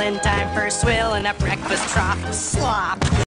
in time for a swill and a breakfast trough of slop.